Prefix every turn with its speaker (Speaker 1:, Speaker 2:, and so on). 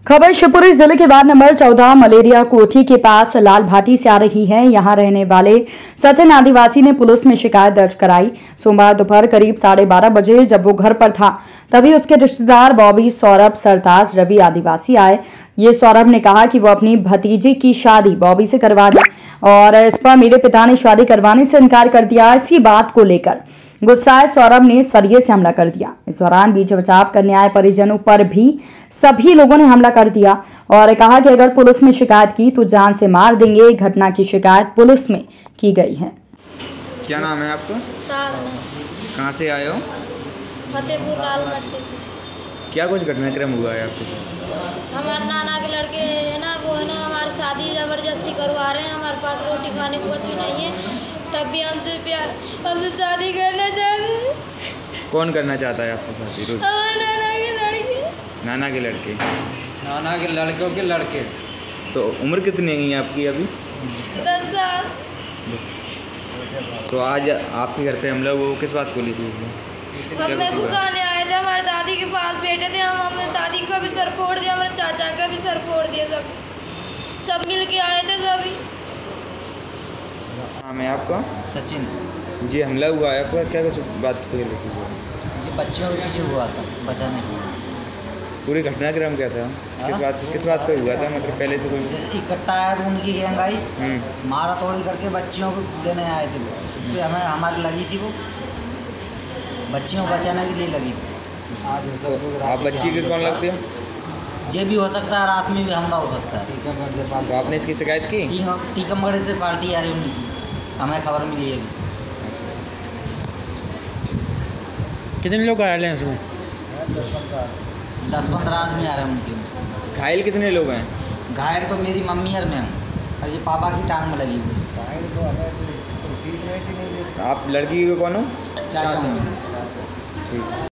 Speaker 1: खबर शिवपुरी जिले के वार्ड नंबर 14 मलेरिया कोठी के पास लाल भाटी से आ रही है। यहां रहने वाले सचिन आदिवासी ने पुलिस में शिकायत दर्ज कराई। सोमवार दोपहर करीब 12:30 बजे जब वो घर पर था तभी उसके रिश्तेदार बॉबी, सौरभ, सरताज, रवि आदिवासी आए। ये सौरभ ने कहा कि वो अपनी भतीजी की शादी बॉबी से करवा दी और इस पर मेरे पिता ने शादी करवाने से इनकार कर दिया। इसी बात को लेकर गुस्साए सौरभ ने सरिये से हमला कर दिया। इस दौरान बीच बचाव करने आए परिजनों पर भी सभी लोगों ने हमला कर दिया और कहा कि अगर पुलिस में शिकायत की तो जान से मार देंगे। घटना की शिकायत पुलिस में की गई है।
Speaker 2: क्या नाम है आपका? कहाँ से आए हो?
Speaker 3: फतेहपुर लाल भट्टी से।
Speaker 2: क्या कुछ घटनाक्रम हुआ है आपके?
Speaker 3: हमारे नाना के लड़के है ना, वो है ना हमारी शादी जबरदस्ती करवा रहे हैं। हमारे पास रोटी खाने को कुछ नहीं है, तब भी हमसे शादी करना चाहते हैं।
Speaker 2: कौन करना चाहता है आपसे शादी?
Speaker 3: हमारे नाना के लड़के।
Speaker 2: नाना के लड़के?
Speaker 4: नाना के लड़कों के लड़के।
Speaker 2: तो उम्र कितनी है आपकी अभी?
Speaker 3: 10 साल।
Speaker 2: तो आज आपके घर पे हमला हुआ, वो किस बात को लेके हुआ?
Speaker 3: हमें घुसाने आए थे, हमारे दादी के पास बैठे थे। हमने दादी का भी सर फोड़ दिया, हमारे चाचा का भी सर फोड़ दिया। सब मिल के आए थे सभी।
Speaker 2: नाम है आपका?
Speaker 4: सचिन
Speaker 2: जी, हमला हुआ है आपका, क्या कुछ बात को लेके हुआ?
Speaker 4: जी, बच्चों के पीछे हुआ था बचाने के लिए।
Speaker 2: पूरी घटनाक्रम क्या था? किस बात पे हुआ था? मतलब पहले से कोई
Speaker 4: इकट्ठा है उनकी गैंग आई, मारा तोड़ी करके बच्चियों को लेने आए थे। उससे हमें हमारी लगी थी, वो बच्चियों को बचाने के लिए लगी थी।
Speaker 2: आप बच्ची के कौन लगते हो?
Speaker 4: ये भी हो सकता है, रात में भी हमला हो सकता है।
Speaker 2: तो आपने इसकी शिकायत की?
Speaker 4: टीकमगढ़ से पार्टी आ रही उनकी, हमें खबर मिली है।
Speaker 5: कितने लोग घायल हैं इसमें?
Speaker 4: 10-15 आदमी आ रहे हैं उनके।
Speaker 2: घायल कितने लोग हैं?
Speaker 4: घायल तो मेरी मम्मी और मैं हूँ, और ये पापा की टांग में लगी हुई।
Speaker 2: आप लड़की के कौन हो?
Speaker 4: चाचा।
Speaker 2: ठीक।